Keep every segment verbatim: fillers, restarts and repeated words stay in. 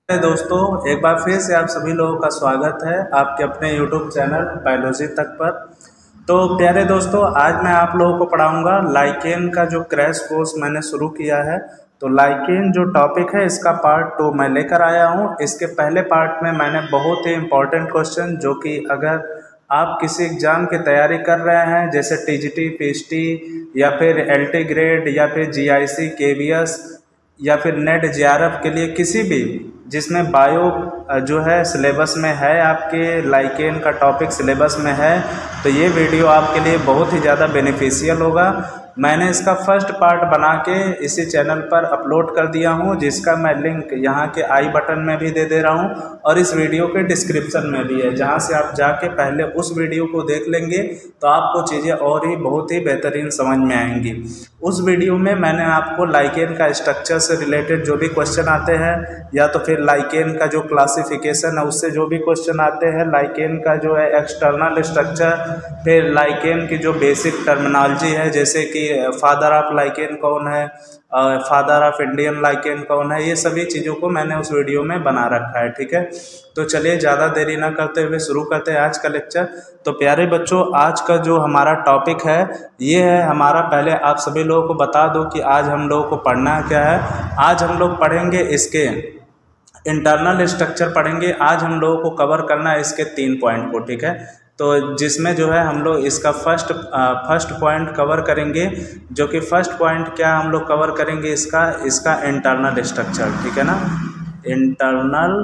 है दोस्तों, एक बार फिर से आप सभी लोगों का स्वागत है आपके अपने यूट्यूब चैनल बायोलॉजी तक पर। तो प्यारे दोस्तों, आज मैं आप लोगों को पढ़ाऊंगा लाइकेन का जो क्रैश कोर्स मैंने शुरू किया है। तो लाइकेन जो टॉपिक है इसका पार्ट टू मैं लेकर आया हूं। इसके पहले पार्ट में मैंने बहुत ही इम्पोर्टेंट क्वेश्चन, जो कि अगर आप किसी एग्ज़ाम की तैयारी कर रहे हैं जैसे टीजीटी, पीएचडी या फिर एलटी ग्रेड या फिर जीआईसी, केवीएस या फिर नेट जेआरएफ के लिए किसी भी जिसमें बायो जो है सिलेबस में है, आपके लाइकेन का टॉपिक सिलेबस में है, तो ये वीडियो आपके लिए बहुत ही ज़्यादा बेनिफिशियल होगा। मैंने इसका फर्स्ट पार्ट बना के इसी चैनल पर अपलोड कर दिया हूँ, जिसका मैं लिंक यहाँ के आई बटन में भी दे दे रहा हूँ और इस वीडियो के डिस्क्रिप्शन में भी है, जहाँ से आप जाके पहले उस वीडियो को देख लेंगे तो आपको चीज़ें और ही बहुत ही बेहतरीन समझ में आएंगी। उस वीडियो में मैंने आपको लाइकेन का स्ट्रक्चर से रिलेटेड जो भी क्वेश्चन आते हैं, या तो फिर लाइकेन का जो क्लासिफिकेशन है उससे जो भी क्वेश्चन आते हैं, लाइकेन का जो है एक्सटर्नल स्ट्रक्चर, फिर लाइकेन की जो बेसिक टर्मिनोलॉजी है, जैसे कि फादर ऑफ लाइकेन कौन है, फादर ऑफ इंडियन लाइकेन कौन है, ये सभी चीज़ों को मैंने उस वीडियो में बना रखा है। ठीक है, तो चलिए ज़्यादा देरी ना करते हुए शुरू करते हैं आज का लेक्चर। तो प्यारे बच्चों, आज का जो हमारा टॉपिक है ये है हमारा, पहले आप सभी लोगों को बता दो कि आज हम लोगों को पढ़ना क्या है। आज हम लोग पढ़ेंगे इसके इंटरनल स्ट्रक्चर पढ़ेंगे। आज हम लोगों को कवर करना है इसके तीन पॉइंट को। ठीक है, तो जिसमें जो है हम लोग इसका फर्स्ट फर्स्ट पॉइंट कवर करेंगे, जो कि फर्स्ट पॉइंट क्या हम लोग कवर करेंगे इसका इसका इंटरनल स्ट्रक्चर। ठीक है ना, इंटरनल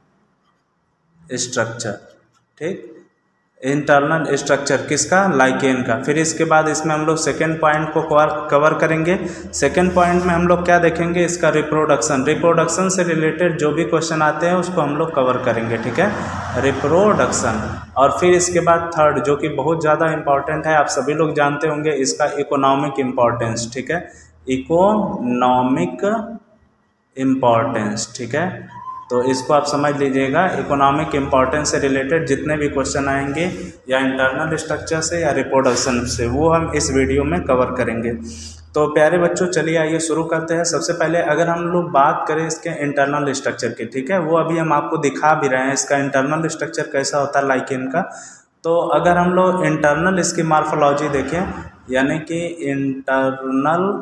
स्ट्रक्चर। ठीक, इंटरनल स्ट्रक्चर किसका? लाइकेन का। फिर इसके बाद इसमें हम लोग सेकेंड पॉइंट को कवर कवर करेंगे। सेकेंड पॉइंट में हम लोग क्या देखेंगे, इसका रिप्रोडक्शन। रिप्रोडक्शन से रिलेटेड जो भी क्वेश्चन आते हैं उसको हम लोग कवर करेंगे। ठीक है, रिप्रोडक्शन। और फिर इसके बाद थर्ड, जो कि बहुत ज़्यादा इंपॉर्टेंट है, आप सभी लोग जानते होंगे, इसका इकोनॉमिक इम्पॉर्टेंस। ठीक है, इकोनॉमिक इम्पॉर्टेंस। ठीक है, तो इसको आप समझ लीजिएगा। इकोनॉमिक इम्पॉर्टेंस से रिलेटेड जितने भी क्वेश्चन आएंगे, या इंटरनल स्ट्रक्चर से या रिप्रोडक्शन से, वो हम इस वीडियो में कवर करेंगे। तो प्यारे बच्चों, चलिए आइए शुरू करते हैं। सबसे पहले अगर हम लोग बात करें इसके इंटरनल स्ट्रक्चर की, ठीक है, वो अभी हम आपको दिखा भी रहे हैं इसका इंटरनल स्ट्रक्चर कैसा होता है लाइकेन का। तो अगर हम लोग इंटरनल इसकी मार्फोलॉजी देखें, यानी कि इंटरनल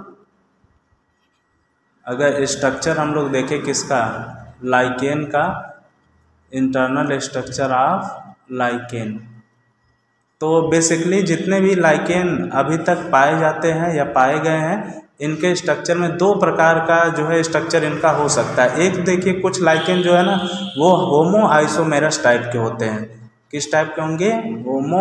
अगर स्ट्रक्चर हम लोग देखें किसका, लाइकेन का, इंटरनल स्ट्रक्चर ऑफ लाइकेन, तो बेसिकली जितने भी लाइकेन अभी तक पाए जाते हैं या पाए गए हैं, इनके स्ट्रक्चर में दो प्रकार का जो है स्ट्रक्चर इनका हो सकता है। एक देखिए, कुछ लाइकेन जो है ना वो होमो आइसोमेरस टाइप के होते हैं। किस टाइप के होंगे? होमो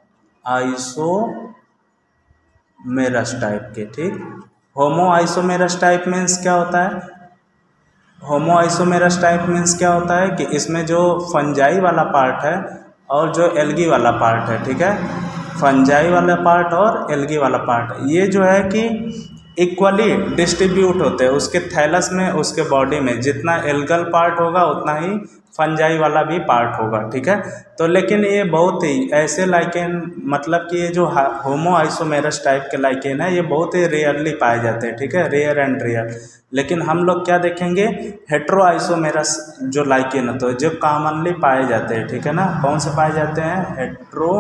आइसोमेरस टाइप के। ठीक, होमो आइसोमेरस टाइप मीन्स क्या होता है? होमो आइसोमेरस टाइप मीन्स क्या होता है कि इसमें जो फंजाई वाला पार्ट है और जो एल्गी वाला पार्ट है, ठीक है, फंजाई वाला पार्ट और एल्गी वाला पार्ट, ये जो है कि इक्वली डिस्ट्रीब्यूट होते हैं उसके थैलस में, उसके बॉडी में। जितना एल्गल पार्ट होगा उतना ही फंजाई वाला भी पार्ट होगा। ठीक है, तो लेकिन ये बहुत ही ऐसे लाइकेन, मतलब कि ये जो होमो आइसोमेरस टाइप के लाइकेन है, ये बहुत ही रेयरली पाए जाते हैं। ठीक है, रेयर एंड रेयर। लेकिन हम लोग क्या देखेंगे, हेट्रो आइसोमेरस जो लाइकेन होते हैं, जो कॉमनली पाए जाते हैं। ठीक है ना, कौन से पाए जाते हैं? हेट्रो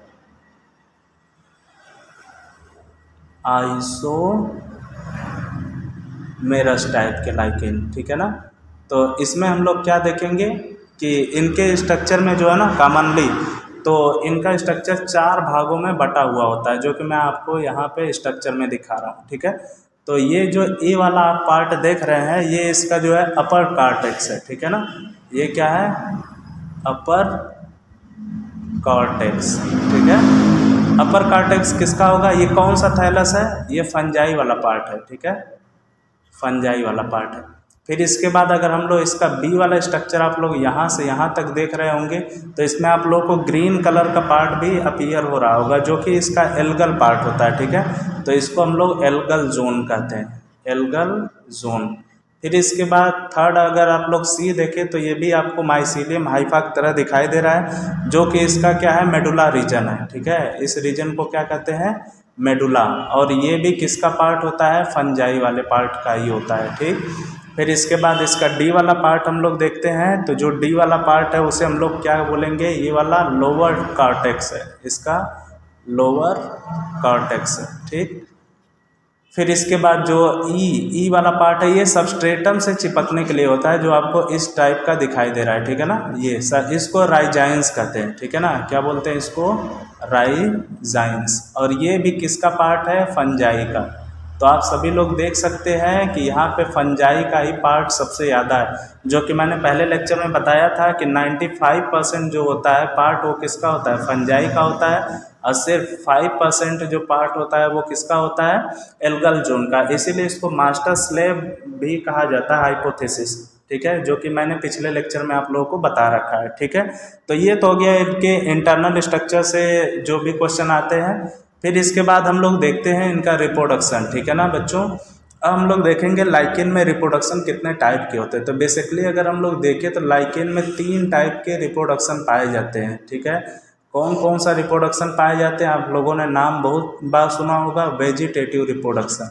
आइसोमेरस टाइप के लाइकेन। ठीक है ना, तो इसमें हम लोग क्या देखेंगे कि इनके स्ट्रक्चर में जो है ना कॉमनली, तो इनका स्ट्रक्चर चार भागों में बटा हुआ होता है, जो कि मैं आपको यहाँ पे स्ट्रक्चर में दिखा रहा हूँ। ठीक है, तो ये जो ए वाला आप पार्ट देख रहे हैं, ये इसका जो है अपर कॉर्टेक्स है। ठीक है ना, ये क्या है? Upper cortex. ठीक है, अपर कॉर्टेक्स किसका होगा? ये कौन सा थैलस है? ये फंजाई वाला पार्ट है। ठीक है, फंजाई वाला पार्ट है। फिर इसके बाद अगर हम लोग इसका बी वाला स्ट्रक्चर आप लोग यहाँ से यहाँ तक देख रहे होंगे, तो इसमें आप लोग को ग्रीन कलर का पार्ट भी अपीयर हो रहा होगा, जो कि इसका एल्गल पार्ट होता है। ठीक है, तो इसको हम लोग एल्गल जोन कहते हैं, एल्गल जोन। फिर इसके बाद थर्ड अगर आप लोग सी देखें, तो ये भी आपको माइसीलियम हाइफा की तरह दिखाई दे रहा है, जो कि इसका क्या है? मेडुला रीजन है। ठीक है, इस रीजन को क्या कहते हैं? मेडुला। और ये भी किसका पार्ट होता है? फंजाई वाले पार्ट का ही होता है। ठीक, फिर इसके बाद इसका डी वाला पार्ट हम लोग देखते हैं। तो जो डी वाला पार्ट है उसे हम लोग क्या बोलेंगे, ये वाला लोअर कॉर्टेक्स है, इसका लोअर कॉर्टेक्स है, ठीक। फिर इसके बाद जो ई ई वाला पार्ट है ये सबस्ट्रेटम से चिपकने के लिए होता है, जो आपको इस टाइप का दिखाई दे रहा है, ठीक है ना। ये सर इसको राइजाइंस कहते हैं, ठीक है ना। क्या बोलते हैं इसको, राइजाइंस। और ये भी किसका पार्ट है, फंजाई का। तो आप सभी लोग देख सकते हैं कि यहाँ पे फंजाई का ही पार्ट सबसे ज़्यादा है, जो कि मैंने पहले लेक्चर में बताया था कि पचानवे परसेंट जो होता है पार्ट वो किसका होता है, फंजाई का होता है। और सिर्फ पाँच परसेंट जो पार्ट होता है वो किसका होता है, एल्गल जोन का। इसीलिए इसको मास्टर स्लेव भी कहा जाता है, हाइपोथेसिस, ठीक है, जो कि मैंने पिछले लेक्चर में आप लोगों को बता रखा है, ठीक है। तो ये तो हो गया इनके इंटरनल स्ट्रक्चर से जो भी क्वेश्चन आते हैं। फिर इसके बाद हम लोग देखते हैं इनका रिप्रोडक्शन, ठीक है ना बच्चों। अब हम लोग देखेंगे लाइकेन में रिप्रोडक्शन कितने टाइप के होते हैं। तो बेसिकली अगर हम लोग देखें तो लाइकेन में तीन टाइप के रिप्रोडक्शन पाए जाते हैं, ठीक है। कौन कौन सा रिप्रोडक्शन पाए जाते हैं, आप लोगों ने नाम बहुत बार सुना होगा, vegetative reproduction,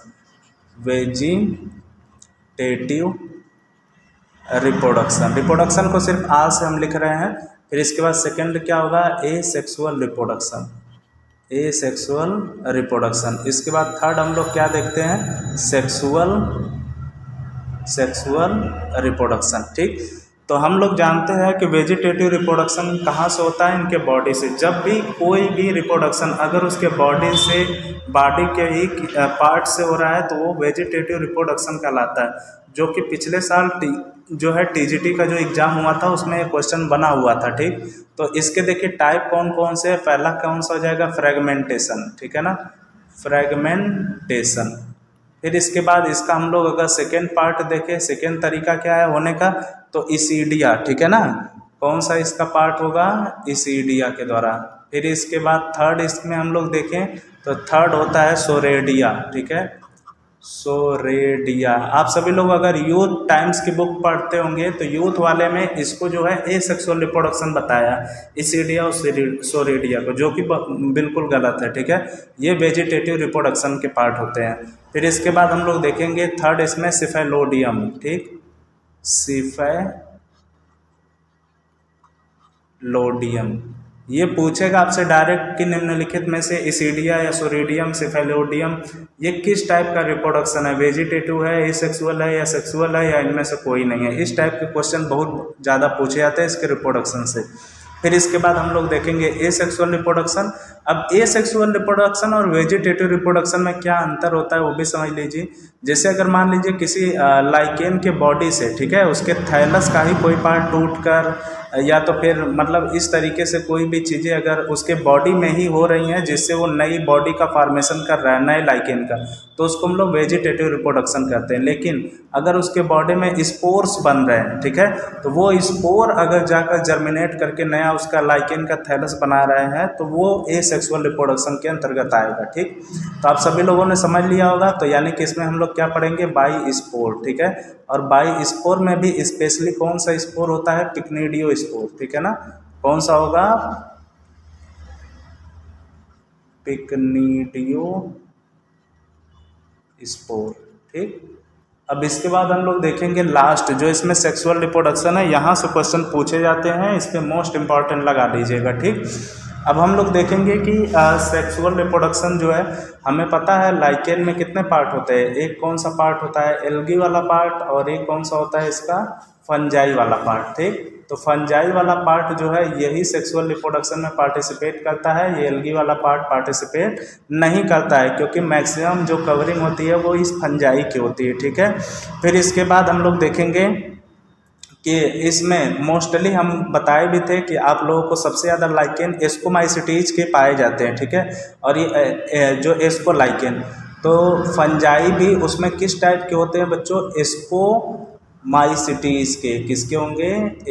vegetative reproduction. Reproduction को सिर्फ आ से हम लिख रहे हैं। फिर इसके बाद सेकंड क्या होगा, asexual reproduction, asexual reproduction. इसके बाद थर्ड हम लोग क्या देखते हैं, सेक्सुअल सेक्सुअल रिप्रोडक्शन, ठीक। तो हम लोग जानते हैं कि वेजिटेटिव रिप्रोडक्शन कहाँ से होता है, इनके बॉडी से। जब भी कोई भी रिप्रोडक्शन अगर उसके बॉडी से, बॉडी के ही पार्ट से हो रहा है तो वो वेजिटेटिव रिप्रोडक्शन कहलाता है। जो कि पिछले साल टी जो है टीजीटी का जो एग्ज़ाम हुआ था उसमें एक क्वेश्चन बना हुआ था, ठीक। तो इसके देखिए टाइप कौन कौन से है। पहला कौन सा हो जाएगा, फ्रेगमेंटेशन, ठीक है ना, फ्रेगमेंटेशन। फिर इसके बाद इसका हम लोग अगर सेकेंड पार्ट देखें, सेकेंड तरीका क्या है होने का, तो इसीडिया, ठीक है ना। कौन सा इसका पार्ट होगा, इसीडिया के द्वारा। फिर इसके बाद थर्ड इसमें हम लोग देखें तो थर्ड होता है सोरेडिया, ठीक है, सोरेडिया। आप सभी लोग अगर यूथ टाइम्स की बुक पढ़ते होंगे तो यूथ वाले में इसको जो है ए सेक्सुअल रिप्रोडक्शन बताया, इसीडिया और सोरेडिया को, जो कि बिल्कुल गलत है, ठीक है। ये वेजिटेटिव रिप्रोडक्शन के पार्ट होते हैं। फिर इसके बाद हम लोग देखेंगे थर्ड इसमें सिफेलोडियम, ठीक, सिफेलोडियम। ये पूछेगा आपसे डायरेक्ट कि निम्नलिखित में से इसीडिया या सोरेडियम, सिफेलोडियम ये किस टाइप का रिप्रोडक्शन है, वेजिटेटिव है, एसेक्सुअल है या सेक्सुअल है या इनमें से कोई नहीं है। इस टाइप के क्वेश्चन बहुत ज़्यादा पूछे जाते हैं इसके रिप्रोडक्शन से। फिर इसके बाद हम लोग देखेंगे एसेक्सुअल रिप्रोडक्शन। अब एसेक्सुअल रिप्रोडक्शन और वेजिटेटिव रिप्रोडक्शन में क्या अंतर होता है वो भी समझ लीजिए। जैसे अगर मान लीजिए किसी लाइकेन के बॉडी से, ठीक है, उसके थैलस का ही कोई पार्ट टूट कर या तो फिर मतलब इस तरीके से कोई भी चीज़ें अगर उसके बॉडी में ही हो रही हैं जिससे वो नई बॉडी का फॉर्मेशन कर रहा है, नए लाइकेन का, तो उसको हम लोग वेजिटेटिव रिप्रोडक्शन करते हैं। लेकिन अगर उसके बॉडी में स्पोर्स बन रहे हैं, ठीक है, तो वो स्पोर अगर जाकर जर्मिनेट करके नया उसका लाइकेन का थैलस बना रहे हैं तो वो एसेक्सुअल रिप्रोडक्शन के अंतर्गत आएगा, ठीक। तो आप सभी लोगों ने समझ लिया होगा। तो यानी कि इसमें हम लोग क्या पढ़ेंगे, बाई स्पोर, ठीक है। और बाई स्पोर में भी स्पेशली कौन सा स्पोर होता है, पिक्निडियो स्पोर, ठीक है ना। कौन सा होगा, पिक्निडियो स्पोर, ठीक। अब इसके बाद हम लोग देखेंगे लास्ट जो इसमें सेक्सुअल रिप्रोडक्शन है, यहाँ से क्वेश्चन पूछे जाते हैं, इस पे मोस्ट इंपॉर्टेंट लगा लीजिएगा, ठीक। अब हम लोग देखेंगे कि सेक्सुअल रिप्रोडक्शन जो है, हमें पता है लाइकेन में कितने पार्ट होते हैं। एक कौन सा पार्ट होता है, एल्गी वाला पार्ट, और एक कौन सा होता है इसका, फंजाई वाला पार्ट, ठीक। तो फंजाई वाला पार्ट जो है यही सेक्सुअल रिप्रोडक्शन में पार्टिसिपेट करता है, ये एल्गी वाला पार्ट पार्टिसिपेट नहीं करता है, क्योंकि मैक्सिमम जो कवरिंग होती है वो इस फंजाई की होती है, ठीक है। फिर इसके बाद हम लोग देखेंगे कि इसमें मोस्टली हम बताए भी थे कि आप लोगों को सबसे ज़्यादा लाइकेन एस्कोमाइसिटीज के पाए जाते हैं, ठीक है। और ये जो एस्कोलाइकेन, तो फंजाई भी उसमें किस टाइप के होते हैं बच्चों, एस्कोमाइसिटीज के, किसके होंगे,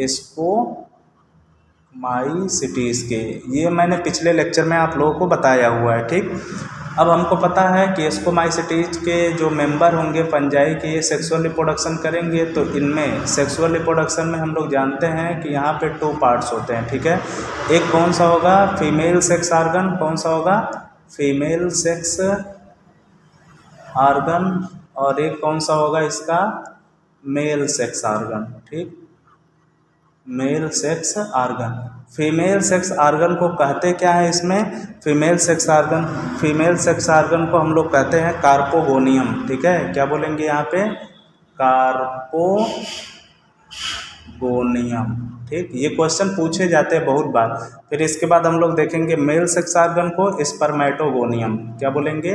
एस्कोमाइसिटीज के। ये मैंने पिछले लेक्चर में आप लोगों को बताया हुआ है, ठीक। अब हमको पता है कि एस्कोमाइसिटीज के जो मेंबर होंगे फंजाई के, ये सेक्सुअल रिप्रोडक्शन करेंगे। तो इनमें सेक्सुअल रिप्रोडक्शन में हम लोग जानते हैं कि यहाँ पे टू पार्ट्स होते हैं, ठीक है। एक कौन सा होगा, फीमेल सेक्स आर्गन, कौन सा होगा, फीमेल सेक्स आर्गन, और एक कौन सा होगा इसका, मेल सेक्स आर्गन, ठीक, male sex organ. Female sex organ को कहते क्या है इसमें, female sex organ, female sex organ को हम लोग कहते हैं कार्पोगोनियम, ठीक है, क्या बोलेंगे यहाँ पे, कार्पोगोनियम, ठीक। ये क्वेश्चन पूछे जाते हैं बहुत बार। फिर इसके बाद हम लोग देखेंगे मेल सेक्स आर्गन को स्पर्मेटोगोनियम, क्या बोलेंगे,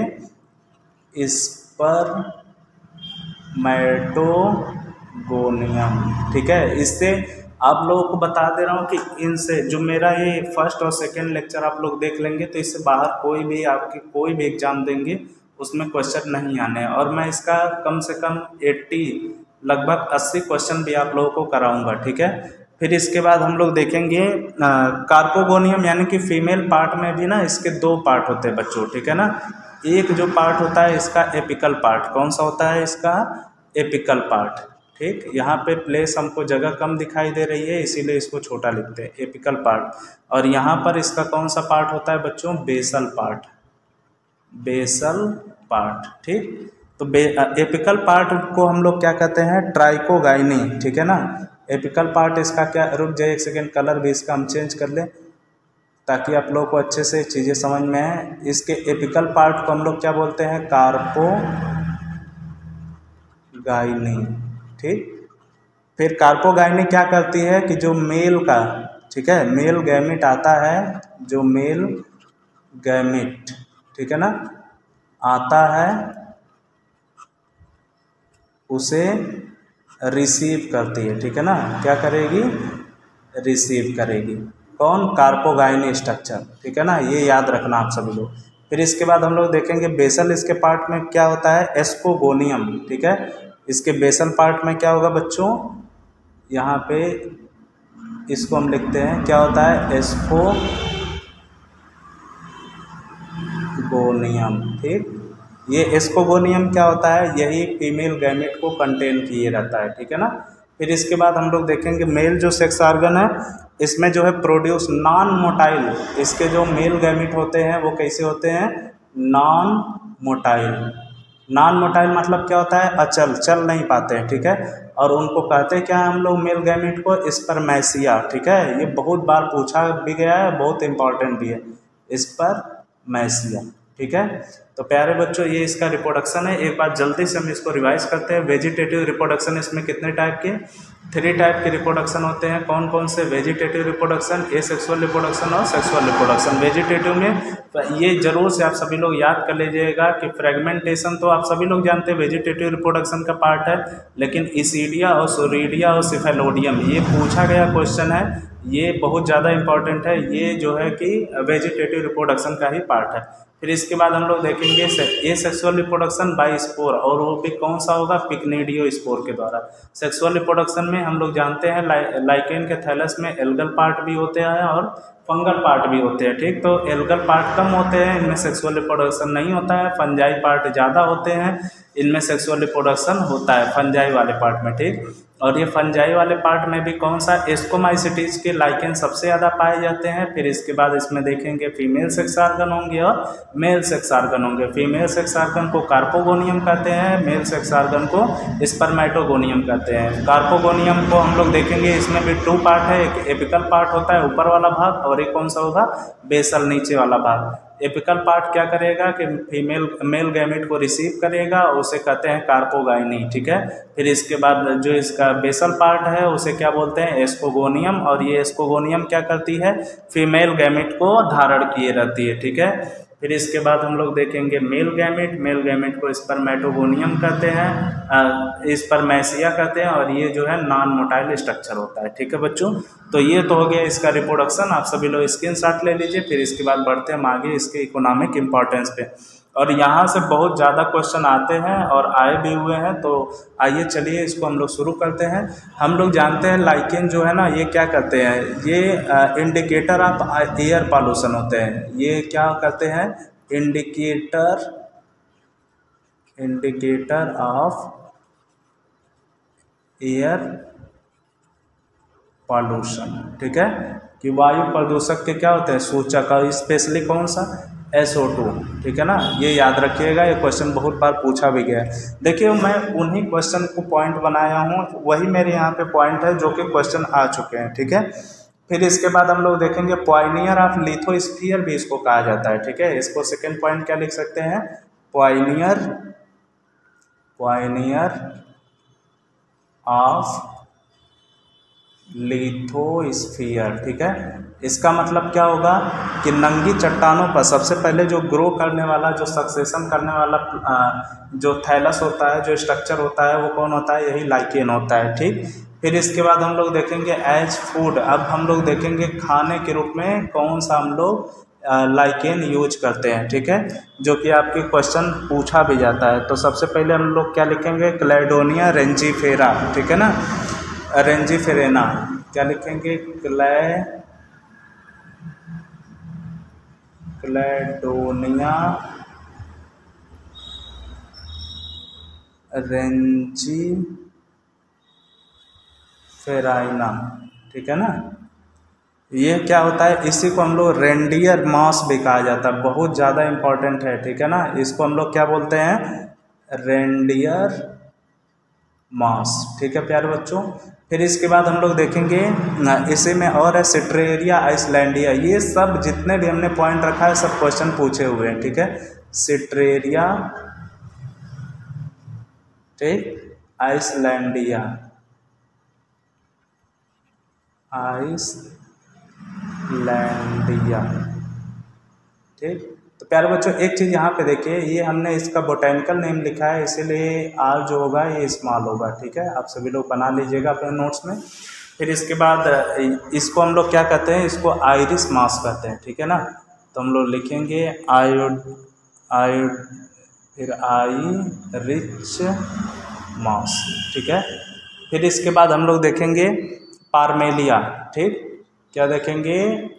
स्पर्मेटोगोनियम, ठीक है। इससे आप लोगों को बता दे रहा हूँ कि इनसे जो मेरा ये फर्स्ट और सेकंड लेक्चर आप लोग देख लेंगे तो इससे बाहर कोई भी आपकी कोई भी एग्ज़ाम देंगे उसमें क्वेश्चन नहीं आने, और मैं इसका कम से कम अस्सी लगभग अस्सी क्वेश्चन भी आप लोगों को कराऊंगा, ठीक है। फिर इसके बाद हम लोग देखेंगे कार्पोगोनियम, यानी कि फीमेल पार्ट में भी ना इसके दो पार्ट होते हैं बच्चों, ठीक है ना। एक जो पार्ट होता है इसका एपिकल पार्ट, कौन सा होता है इसका, एपिकल पार्ट, ठीक। यहाँ पे प्लेस हमको जगह कम दिखाई दे रही है इसीलिए इसको छोटा लिखते हैं, एपिकल पार्ट। और यहाँ पर इसका कौन सा पार्ट होता है बच्चों, बेसल पार्ट, बेसल पार्ट, ठीक। तो एपिकल पार्ट को हम लोग क्या कहते हैं, ट्राइकोगाइनी, ठीक है ना। एपिकल पार्ट इसका क्या, रुक जाए एक सेकेंड, कलर भी इसका हम चेंज कर लें ताकि आप लोगों को अच्छे से चीज़ें समझ में आए। इसके एपिकल पार्ट को हम लोग क्या बोलते हैं, कार्पोगाइनी, ठीक। फिर कार्पोगाइनी क्या करती है कि जो मेल का, ठीक है, मेल गैमिट आता है, जो मेल गैमिट, ठीक है ना, आता है उसे रिसीव करती है, ठीक है ना, क्या करेगी, रिसीव करेगी, कौन, कार्पोगाइनी स्ट्रक्चर, ठीक है ना, ये याद रखना आप सभी लोग। फिर इसके बाद हम लोग देखेंगे बेसल, इसके पार्ट में क्या होता है, एस्कोगोनियम, ठीक है। इसके बेसल पार्ट में क्या होगा बच्चों, यहाँ पे इसको हम लिखते हैं, क्या होता है, एस्कोगोनियम, ठीक। ये एस्कोगोनियम क्या होता है, यही फीमेल गैमेट को कंटेन किए रहता है, ठीक है ना। फिर इसके बाद हम लोग देखेंगे मेल जो सेक्स आर्गन है इसमें जो है प्रोड्यूस नॉन मोटाइल, इसके जो मेल गैमेट होते हैं वो कैसे होते हैं, नॉन मोटाइल। नॉन मोटाइल मतलब क्या होता है, अचल, चल नहीं पाते हैं, ठीक है। और उनको कहते हैं क्या हम लोग, मेल गैमेट को स्पर्मेसिया, ठीक है। ये बहुत बार पूछा भी गया है, बहुत इंपॉर्टेंट भी है, स्पर्मेसिया, ठीक है। तो प्यारे बच्चों ये इसका रिप्रोडक्शन है, एक बार जल्दी से हम इसको रिवाइज करते हैं। वेजिटेटिव रिप्रोडक्शन, इसमें कितने टाइप के, थ्री टाइप के रिप्रोडक्शन होते हैं, कौन कौन से, वेजिटेटिव रिप्रोडक्शन, एसेक्सुअल रिप्रोडक्शन और सेक्सुअल रिप्रोडक्शन। वेजिटेटिव में ये जरूर से आप सभी लोग याद कर लीजिएगा कि फ्रेगमेंटेशन तो आप सभी लोग जानते हैं वेजिटेटिव रिप्रोडक्शन का पार्ट है, लेकिन इसीडिया और सोरीडिया और सिफेलोडियम ये पूछा गया क्वेश्चन है, ये बहुत ज़्यादा इंपॉर्टेंट है, ये जो है कि वेजिटेटिव रिप्रोडक्शन का ही पार्ट है। फिर इसके बाद हम लोग देखेंगे asexual reproduction by spore, और वो भी कौन सा होगा, पिक्निडियो स्पोर के द्वारा। सेक्सुअल रिप्रोडक्शन में हम लोग जानते हैं लाई, लाइकेन के थैलस में एल्गल पार्ट भी होते हैं और फंगल पार्ट भी होते हैं, ठीक। तो एल्गल पार्ट कम होते हैं, इनमें सेक्सुअल रिप्रोडक्शन नहीं होता है, फंजाई पार्ट ज़्यादा होते हैं, इनमें सेक्सुअल रिप्रोडक्शन होता है फंजाई वाले पार्ट में, ठीक। और ये फंजाई वाले पार्ट में भी कौन सा, एस्कोमाइसिटीज के लाइकेन सबसे ज़्यादा पाए जाते हैं। फिर इसके बाद इसमें देखेंगे फीमेल सेक्स आर्गन होंगे और मेल सेक्स आर्गन होंगे। फीमेल सेक्स आर्गन को कार्पोगोनियम कहते हैं, मेल सेक्स आर्गन को स्पर्मेटोगोनियम कहते हैं। कार्पोगोनियम को हम लोग देखेंगे, इसमें भी टू पार्ट है, एक एपिकल पार्ट होता है ऊपर वाला भाग और एक कौन सा होगा, बेसल नीचे वाला भाग। एपिकल पार्ट क्या करेगा कि फीमेल मेल गैमेट को रिसीव करेगा, उसे कहते हैं कार्पोगाइनी, ठीक है। फिर इसके बाद जो इसका बेसल पार्ट है उसे क्या बोलते हैं, एस्कोगोनियम, और ये एस्कोगोनियम क्या करती है, फीमेल गैमेट को धारण किए रहती है, ठीक है। फिर इसके बाद हम लोग देखेंगे मेल गैमेट, मेल गैमेट को स्पर्मेटोगोनियम कहते हैं, स्पर्मेसिया कहते हैं, और ये जो है नॉन मोटाइल स्ट्रक्चर होता है, ठीक है बच्चों। तो ये तो हो गया इसका रिप्रोडक्शन, आप सभी लोग स्क्रीनशॉट ले लीजिए। फिर इसके बाद बढ़ते हैं हम आगे इसके इकोनॉमिक इम्पोर्टेंस पे, और यहाँ से बहुत ज़्यादा क्वेश्चन आते हैं और आए भी हुए हैं। तो आइए चलिए इसको हम लोग शुरू करते हैं। हम लोग जानते हैं लाइकेन जो है ना, ये क्या करते हैं, ये इंडिकेटर ऑफ एयर पॉल्यूशन होते हैं। ये क्या करते हैं, indicator indicator of air pollution, ठीक है, कि वायु प्रदूषक के क्या होते हैं, सूचक, और स्पेशली कौन सा, एस ओ टू, ठीक है ना। ये याद रखिएगा, ये क्वेश्चन बहुत बार पूछा भी गया है। देखिए मैं उन्हीं क्वेश्चन को पॉइंट बनाया हूँ, वही मेरे यहाँ पे पॉइंट है जो कि क्वेश्चन आ चुके हैं, ठीक है। फिर इसके बाद हम लोग देखेंगे पायनियर ऑफ लिथोस्फीयर भी इसको कहा जाता है, ठीक है। इसको सेकेंड पॉइंट क्या लिख सकते हैं, पायनियर पायनियर ऑफ लिथोस्फीयर, ठीक है। इसका मतलब क्या होगा कि नंगी चट्टानों पर सबसे पहले जो ग्रो करने वाला, जो सक्सेशन करने वाला जो थैलस होता है, जो स्ट्रक्चर होता है, वो कौन होता है, यही लाइकेन होता है, ठीक। फिर इसके बाद हम लोग देखेंगे एज फूड। अब हम लोग देखेंगे खाने के रूप में कौन सा हम लोग लाइकेन यूज करते हैं, ठीक है, जो कि आपके क्वेश्चन पूछा भी जाता है। तो सबसे पहले हम लोग क्या लिखेंगे, क्लेडोनिया रेंजीफेरा, ठीक है ना, रेंजीफेरेना। क्या लिखेंगे, क्ले क्लेडोनिया रेंजीफेराइना, ठीक है ना। ये क्या होता है, इसी को हम लोग रेंडियर मॉस भी कहा जाता है, बहुत ज़्यादा इम्पोर्टेंट है, ठीक है ना। इसको हम लोग क्या बोलते हैं, रेंडियर मॉस, ठीक है प्यारे बच्चों। फिर इसके बाद हम लोग देखेंगे इसी में और है सिट्रेरिया आइसलैंडिया। ये सब जितने भी हमने पॉइंट रखा है सब क्वेश्चन पूछे हुए हैं, ठीक है। सिट्रेरिया, ठीक, आइसलैंडिया, आइसलैंडिया, ठीक। तो प्यारे बच्चों एक चीज़ यहाँ पे देखिए, ये हमने इसका बोटेनिकल नेम लिखा है, इसीलिए आर जो होगा ये स्मॉल होगा, ठीक है। आप सभी लोग बना लीजिएगा अपने नोट्स में। फिर इसके बाद इसको हम लोग क्या कहते हैं, इसको आयरिस मॉस कहते हैं, ठीक है ना। तो हम लोग लिखेंगे आयोड आयोड फिर आई रिच मॉस, ठीक है। फिर इसके बाद हम लोग देखेंगे पारमेलिया, ठीक। क्या देखेंगे,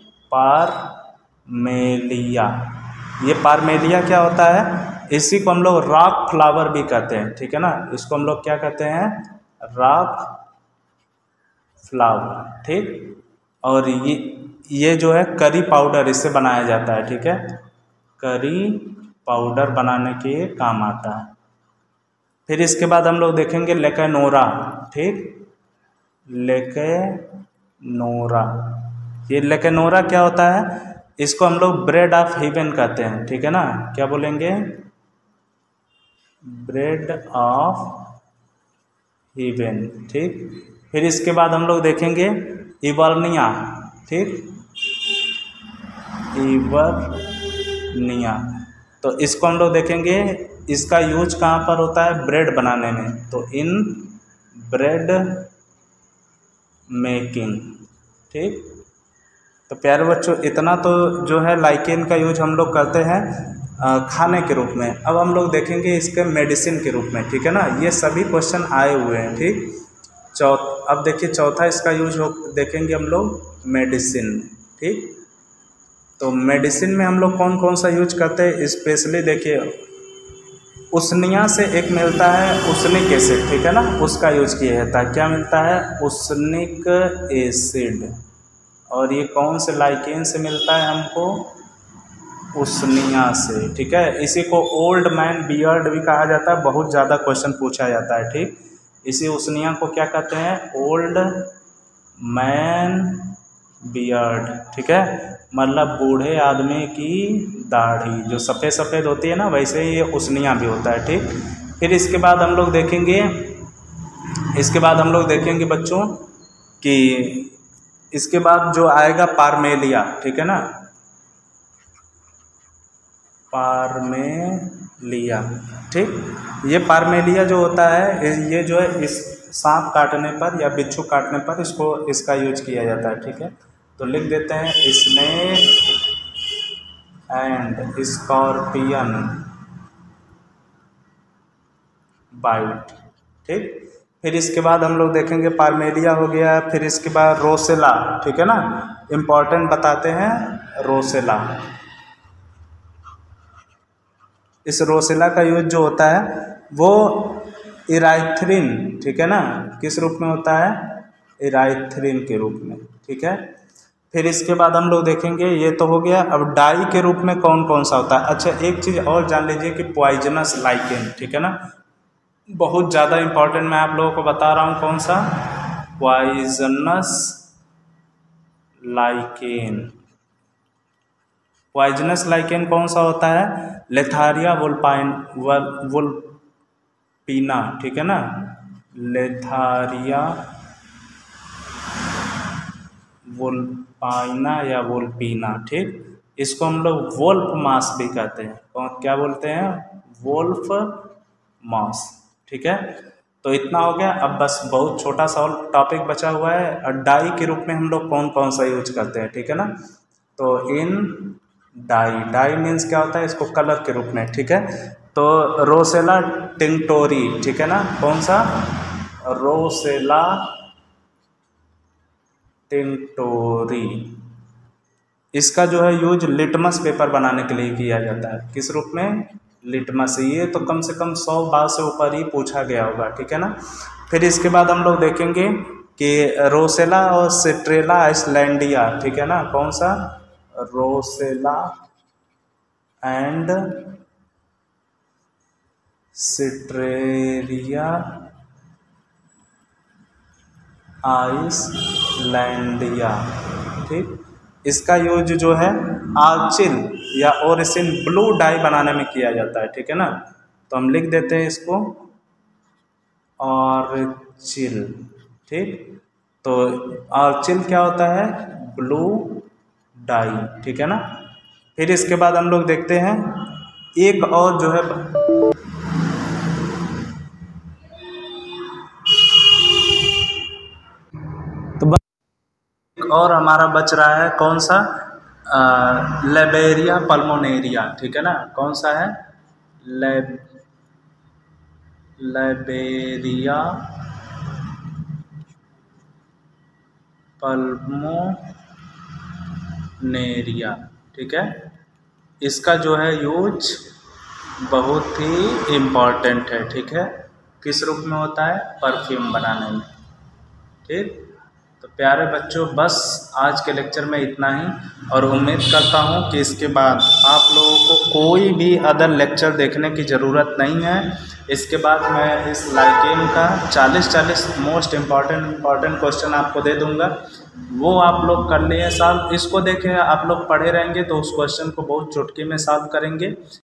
पारमेलिया। ये पारमेलिया क्या होता है, इसी को हम लोग रॉक फ्लावर भी कहते हैं, ठीक है ना। इसको हम लोग क्या कहते हैं, रॉक फ्लावर, ठीक। और ये ये जो है करी पाउडर इससे बनाया जाता है, ठीक है, करी पाउडर बनाने के काम आता है। फिर इसके बाद हम लोग देखेंगे लेकेनोरा, ठीक, लेकेनोरा। ये लेकेनोरा क्या होता है, इसको हम लोग ब्रेड ऑफ हेवन कहते हैं, ठीक है ना। क्या बोलेंगे, ब्रेड ऑफ हेवन, ठीक। फिर इसके बाद हम लोग देखेंगे इवर्निया, ठीक, इवर्निया। तो इसको हम लोग देखेंगे, इसका यूज कहाँ पर होता है, ब्रेड बनाने में, तो इन ब्रेड मेकिंग, ठीक। तो प्यारे बच्चों इतना तो जो है लाइकेन का यूज हम लोग करते हैं खाने के रूप में। अब हम लोग देखेंगे इसके मेडिसिन के रूप में, ठीक है ना। ये सभी क्वेश्चन आए हुए हैं, ठीक। चौ अब देखिए चौथा इसका यूज हो देखेंगे हम लोग मेडिसिन, ठीक। तो मेडिसिन में हम लोग कौन कौन सा यूज करते हैं, स्पेशली देखिए उसनिया से एक मिलता है उसनिक एसिड, ठीक है ना, उसका यूज किया जाता है। क्या मिलता है, उसनिक एसिड। और ये कौन से लाइकेन से मिलता है हमको, उसनिया से, ठीक है। इसी को ओल्ड मैन बियर्ड भी कहा जाता है, बहुत ज़्यादा क्वेश्चन पूछा जाता है, ठीक। इसी उसनिया को क्या कहते हैं, ओल्ड मैन बियर्ड, ठीक है, मतलब बूढ़े आदमी की दाढ़ी जो सफ़ेद सफ़ेद होती है ना, वैसे ही ये उसनिया भी होता है, ठीक। फिर इसके बाद हम लोग देखेंगे इसके बाद हम लोग देखेंगे बच्चों कि इसके बाद जो आएगा पारमेलिया, ठीक है ना, पारमेलिया, ठीक। ये पारमेलिया जो होता है, ये जो है इस सांप काटने पर या बिच्छू काटने पर इसको इसका यूज किया जाता है, ठीक है। तो लिख देते हैं स्नेक एंड स्कॉर्पियन बाइट, ठीक। फिर इसके बाद हम लोग देखेंगे पारमेलिया हो गया। फिर इसके बाद रोसेला, ठीक है ना, इम्पॉर्टेंट बताते हैं रोसेला। इस रोसेला का यूज जो होता है वो इराइथ्रिन, ठीक है ना, किस रूप में होता है, इराइथ्रिन के रूप में, ठीक है। फिर इसके बाद हम लोग देखेंगे, ये तो हो गया। अब डाई के रूप में कौन कौन सा होता है। अच्छा, एक चीज़ और जान लीजिए कि पॉइजनस लाइकेन, ठीक है ना, बहुत ज़्यादा इंपॉर्टेंट मैं आप लोगों को बता रहा हूँ। कौन सा? Poisonous lichen. पॉइजनस लाइकेन कौन सा होता है? लेथारिया वुल्पाइन वुल्पीना, ठीक है ना, लेथारिया वुल्पाइना या वुल्पीना, ठीक। इसको हम लोग वोल्फ मास भी कहते हैं। कौन क्या बोलते हैं? वोल्फ मास, ठीक है। तो इतना हो गया। अब बस बहुत छोटा सा और टॉपिक बचा हुआ है, और डाई के रूप में हम लोग कौन कौन सा यूज करते हैं, ठीक है ना। तो इन डाई, डाई मीन्स क्या होता है? इसको कलर के रूप में, ठीक है। तो रोसेला टिंक्टोरी, ठीक है ना, कौन सा? Roccella tinctoria. इसका जो है यूज लिटमस पेपर बनाने के लिए किया जाता है। किस रूप में? लिटमस। ये तो कम से कम सौ बार से ऊपर ही पूछा गया होगा, ठीक है ना। फिर इसके बाद हम लोग देखेंगे कि रोसेला और सिट्रेला आइसलैंडिया, ठीक है ना, कौन सा? रोसेला एंड सिट्रेरिया आइसलैंडिया, ठीक। इसका यूज जो है आर्चिल या ओरिसिन ब्लू डाई बनाने में किया जाता है, ठीक है ना। तो हम लिख देते हैं इसको आर्चिल, ठीक। तो आर्चिल क्या होता है? ब्लू डाई, ठीक है ना। फिर इसके बाद हम लोग देखते हैं एक और जो है, तो एक और हमारा बच रहा है। कौन सा? लेबेरिया पल्मोनेरिया, ठीक है ना, कौन सा है? ले लेबेरिया पल्मोनेरिया, ठीक है। इसका जो है यूज बहुत ही इम्पॉर्टेंट है, ठीक है। किस रूप में होता है? परफ्यूम बनाने में, ठीक। तो प्यारे बच्चों, बस आज के लेक्चर में इतना ही, और उम्मीद करता हूँ कि इसके बाद आप लोगों को कोई भी अदर लेक्चर देखने की ज़रूरत नहीं है। इसके बाद मैं इस लाइकेन का चालीस चालीस मोस्ट इम्पॉर्टेंट इम्पॉर्टेंट क्वेश्चन आपको दे दूंगा, वो आप लोग कर लिए सॉल्व। इसको देखें, आप लोग पढ़े रहेंगे तो उस क्वेश्चन को बहुत चुटकी में सॉल्व करेंगे।